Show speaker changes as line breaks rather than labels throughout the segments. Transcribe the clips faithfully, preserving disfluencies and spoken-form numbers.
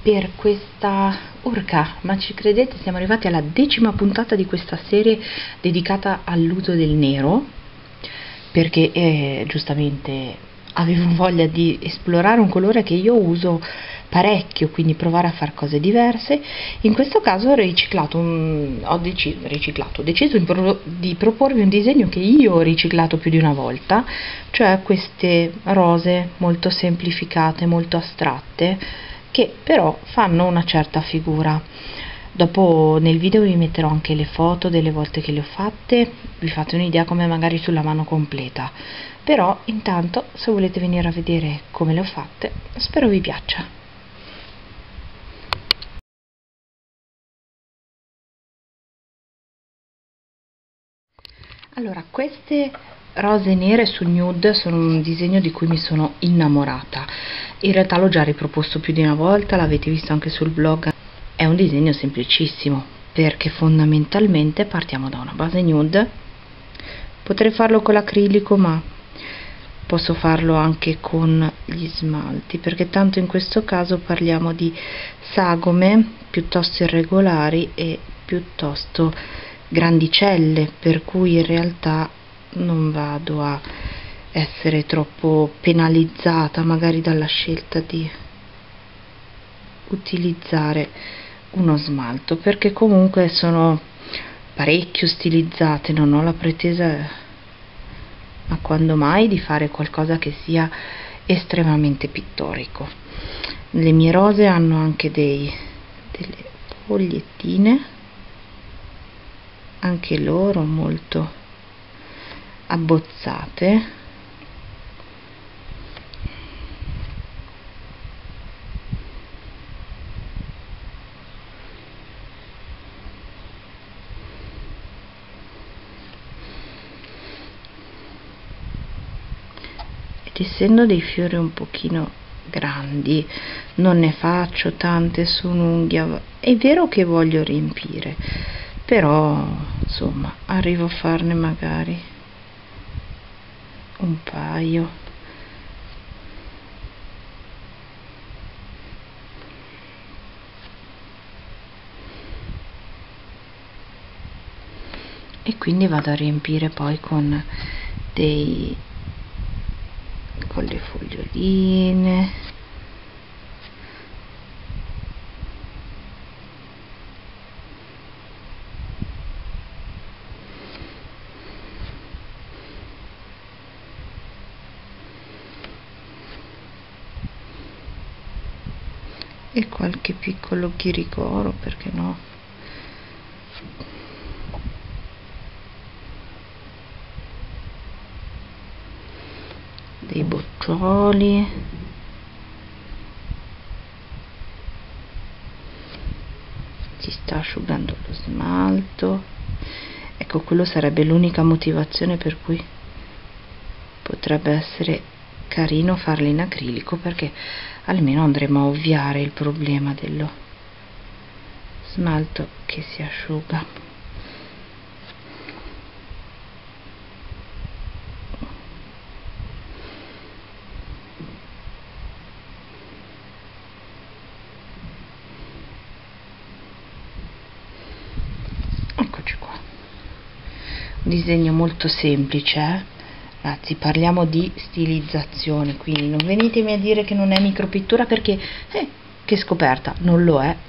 per questa urca, ma ci credete, siamo arrivati alla decima puntata di questa serie dedicata all'uso del nero, perché eh, giustamente avevo voglia di esplorare un colore che io uso parecchio, quindi provare a fare cose diverse. In questo caso ho riciclato un, ho deciso, riciclato, ho deciso di, pro, di proporvi un disegno che io ho riciclato più di una volta, cioè queste rose molto semplificate, molto astratte, che però fanno una certa figura. Dopo nel video vi metterò anche le foto delle volte che le ho fatte, vi fate un'idea come magari sulla mano completa. Però intanto, se volete venire a vedere come le ho fatte, spero vi piaccia. Allora, queste rose nere su nude sono un disegno di cui mi sono innamorata. In realtà l'ho già riproposto più di una volta, l'avete visto anche sul blog. È un disegno semplicissimo, perché fondamentalmente partiamo da una base nude. Potrei farlo con l'acrilico, ma posso farlo anche con gli smalti, perché tanto in questo caso parliamo di sagome piuttosto irregolari e piuttosto grandicelle, per cui in realtà non vado a essere troppo penalizzata magari dalla scelta di utilizzare uno smalto, perché comunque sono parecchio stilizzate, non ho la pretesa ma quando mai di fare qualcosa che sia estremamente pittorico. Le mie rose hanno anche dei, delle fogliettine, anche loro molto abbozzate, ed essendo dei fiori un pochino grandi non ne faccio tante su un'unghia. È vero che voglio riempire, però insomma arrivo a farne magari un paio. E quindi vado a riempire poi con dei con le foglioline, e qualche piccolo chiricoro, perché no. Dei boccioli, si sta asciugando lo smalto. Ecco, quello sarebbe l'unica motivazione per cui potrebbe essere carino farli in acrilico, perché almeno andremo a ovviare il problema dello smalto che si asciuga. Eccoci qua, un disegno molto semplice, eh? Ragazzi, parliamo di stilizzazione, quindi non venitemi a dire che non è micropittura, perché eh, che scoperta, non lo è.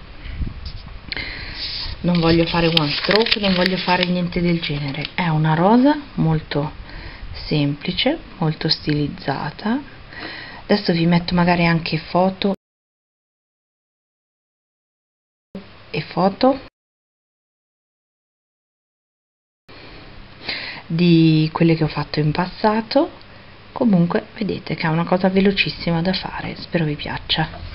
Non voglio fare one stroke, non voglio fare niente del genere. È una rosa molto semplice, molto stilizzata. Adesso vi metto magari anche foto e foto di quelle che ho fatto in passato. Comunque vedete che è una cosa velocissima da fare, spero vi piaccia.